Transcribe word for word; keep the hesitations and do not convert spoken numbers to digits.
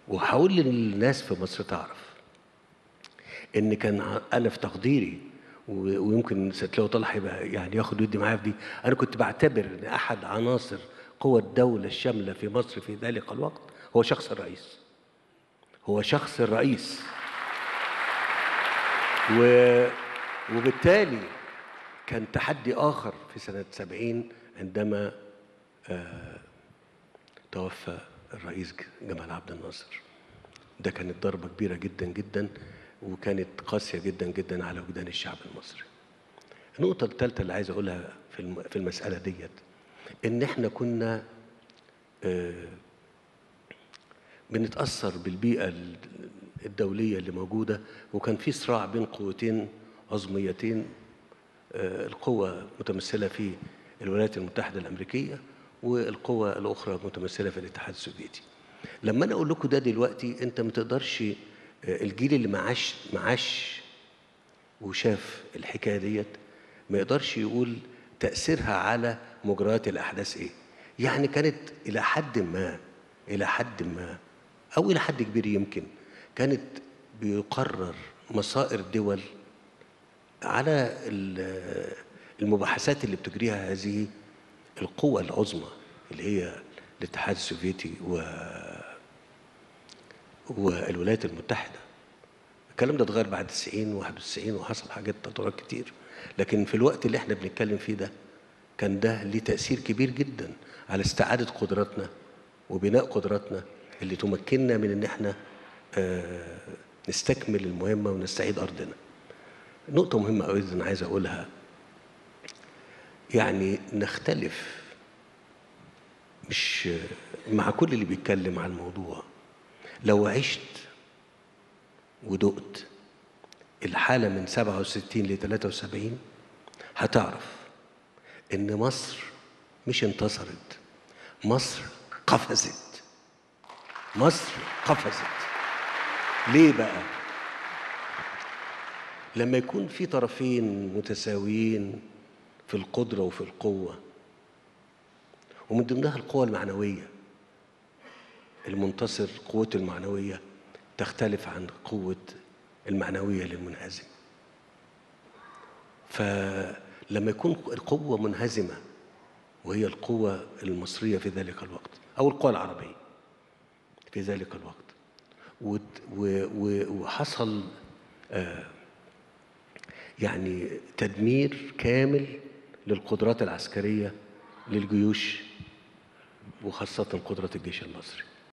وهقول للناس في مصر تعرف ان كان انا في تقديري، ويمكن ستلاقوا طلع هيبقى يعني ياخد ودي معايا في دي، انا كنت بعتبر ان احد عناصر قوى الدوله الشامله في مصر في ذلك الوقت هو شخص الرئيس. هو شخص الرئيس. و... وبالتالي كان تحدي آخر في سنة سبعين عندما آه توفى الرئيس جمال عبد الناصر. ده كانت ضربة كبيرة جدا جدا، وكانت قاسية جدا جدا على وجدان الشعب المصري. النقطة الثالثة اللي عايز أقولها في في المسألة ديت إن إحنا كنا آه بنتأثر بالبيئة الدولية اللي موجودة، وكان في صراع بين قوتين عظميتين، القوة متمثلة في الولايات المتحدة الأمريكية، والقوة الأخرى متمثلة في الاتحاد السوفيتي. لما أنا أقول لكم ده دلوقتي، أنت ما تقدرش، الجيل اللي معاش معاش وشاف الحكاية ديت ما يقدرش يقول تأثيرها على مجريات الأحداث إيه. يعني كانت إلى حد ما إلى حد ما أو إلى حد كبير يمكن كانت بيقرر مصائر دول على المباحثات اللي بتجريها هذه القوى العظمى اللي هي الاتحاد السوفيتي و والولايات المتحدة. الكلام ده اتغير بعد تسعين وواحد وتسعين وحصل حاجات تطورات كتير، لكن في الوقت اللي احنا بنتكلم فيه ده كان ده ليه تأثير كبير جدا على استعادة قدراتنا وبناء قدراتنا اللي تمكننا من ان احنا آه نستكمل المهمة ونستعيد أرضنا. نقطة مهمة أوي أنا عايز أقولها، يعني نختلف مش مع كل اللي بيتكلم عن الموضوع. لو عشت ودقت الحالة من سبعة وستين ل ثلاثة وسبعين هتعرف إن مصر مش انتصرت، مصر قفزت. مصر قفزت. ليه بقى؟ لما يكون في طرفين متساويين في القدرة وفي القوة، ومن ضمنها القوة المعنوية، المنتصر قوته المعنوية تختلف عن قوة المعنوية للمنهزم. فلما يكون القوة منهزمة وهي القوة المصرية في ذلك الوقت أو القوة العربية في ذلك الوقت، وحصل آه يعني تدمير كامل للقدرات العسكرية للجيوش وخاصة قدرة الجيش المصري.